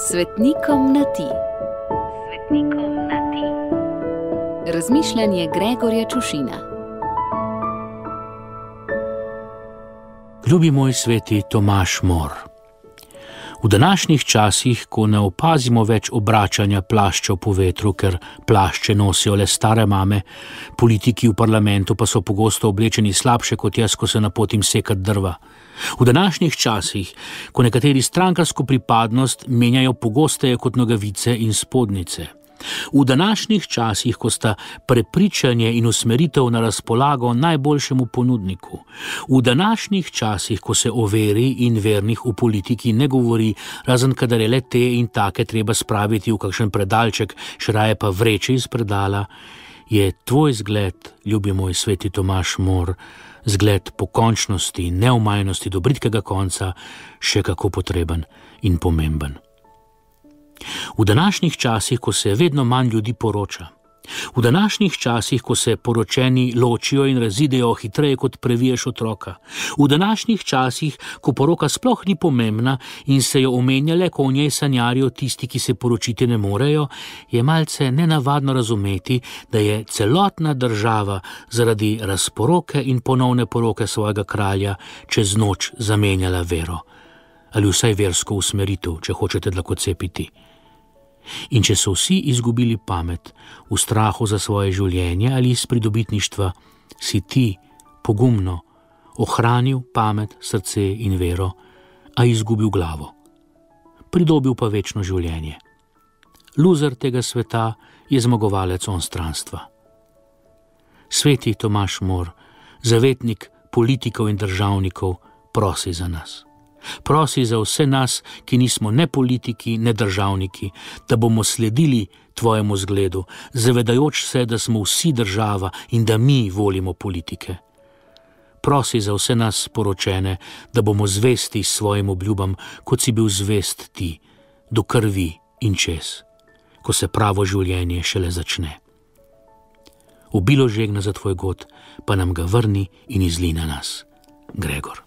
Svetnikom na ti. Svetnikom na ti. Razmišljanje Gregorja Čušina. Ljubi moj sveti Tomaž More. V današnjih časih, ko ne opazimo več obračanja plaščev po vetru, ker plašče nosijo le stare mame, politiki v parlamentu pa so pogosto oblečeni slabše kot jaz, ko se napotim sekat drva. V današnjih časih, ko nekateri strankarsko pripadnost menjajo pogosteje kot nogavice in spodnice. V današnjih časih, ko sta prepričanje in usmeritev na razpolago najboljšemu ponudniku. V današnjih časih, ko se o veri in vernih v politiki ne govori, razen kadar je le te in take treba spraviti v kakšen predalček, še raje pa vreče iz predala, je tvoj zgled, ljubi moj sveti Tomaž More, zgled pokončnosti in neomajnosti do bridkega konca še kako potreben in pomemben. V današnjih časih, ko se vedno manj ljudi poroča, v današnjih časih, ko se poročeni ločijo in razidejo hitreje kot previješ otroka, v današnjih časih, ko poroka sploh ni pomembna in se jo omenjale, ko o njej sanjarijo tisti, ki se poročiti ne morejo, je malce nenavadno razumeti, da je celotna država zaradi razporoke in ponovne poroke svojega kralja čez noč zamenjala vero. Ali vsaj versko usmeritev, če hočete dlakocepiti. In če so vsi izgubili pamet v strahu za svoje življenje ali iz pridobitništva, si ti pogumno ohranil pamet, srce in vero, a izgubil glavo. Pridobil pa večno življenje. Luzer tega sveta je zmagovalec onstranstva. Sveti Tomaž More, zavetnik politikov in državnikov, prosi za nas. Prosi za vse nas, ki nismo ne politiki, ne državniki, da bomo sledili tvojemu zgledu, zavedajoč se, da smo vsi država in da mi volimo politike. Prosi za vse nas poročene, da bomo zvesti svojim obljubam, kot si bil zvest ti, do krvi in čez, ko se pravo življenje šele začne. Obilo žegna za tvoj god, pa nam ga vrni in izli na nas. Gregor.